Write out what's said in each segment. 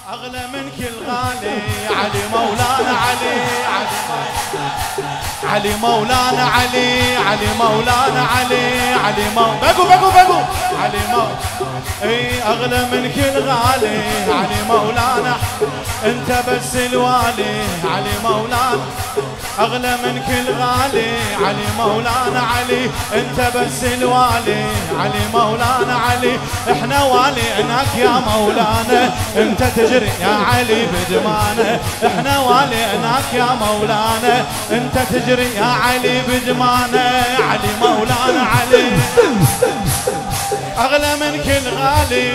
أغلى من كل غالي علي مولانا علي علي مولانا علي علي مولانا علي بقوا علي اي أغلى من كل غالي علي مولانا انت بس الوالي علي مولانا أغلى من كل غالي علي مولانا علي انت بس الوالي علي مولانا علي احنا واليناك يا مولانا انت تجري يا علي بدمانه احنا واليناك يا مولانا انت تجري يا علي بدمانه علي مولانا علي أغلى من كل غالي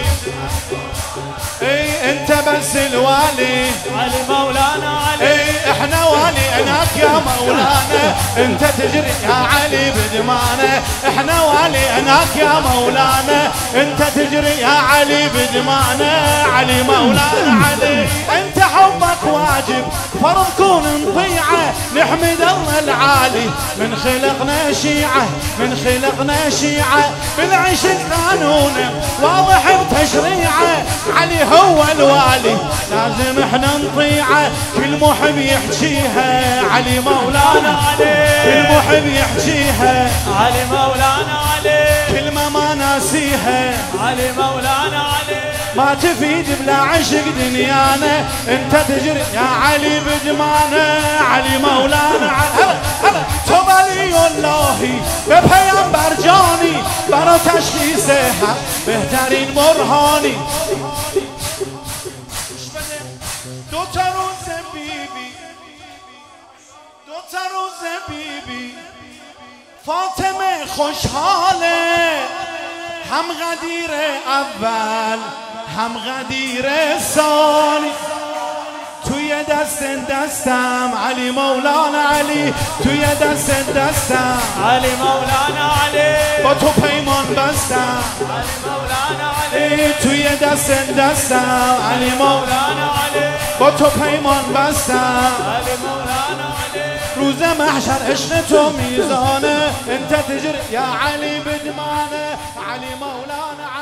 اي انت بس الوالي علي مولانا علي اي احنا واليناك يا مولانا انت تجري يا علي بدمانه احنا واليناك يا مولانا انت تجري يا علي بدمانه علي مولانا علي انت حبك واجب فرض كون نطيعه نحمد الله العالي من خلقنا شيعه من خلقنا شيعه بالعشق قانونه واضح بتشريعه علي هو الوالي لازم احنا نطيعه كل محب يحجيها علي مولانا علي كل محب يحجيها علي مولانا علي كلمة ما ناسيها علي مولانا علي ما تفيد بلا عشق دنيانا انت تجري يا علي بدمانه علي مولانا علي هلا تبالي الله ببيان برجاني برا تشخيصها بهترین برهانی دو تا روز بیبی فاطمه خوشحاله هم غدیر اول هم غدیر ثانی توی دستم علی مولانا علی توی دستم علی مولانا علی با تو پیمان بستم علی مولانا علی توی دستم علی مولانا علی با تو پیمان بستم علی مولانا علی روز محشر عشق تو میزانه انت تجري يا علي بدمانه علي مولانا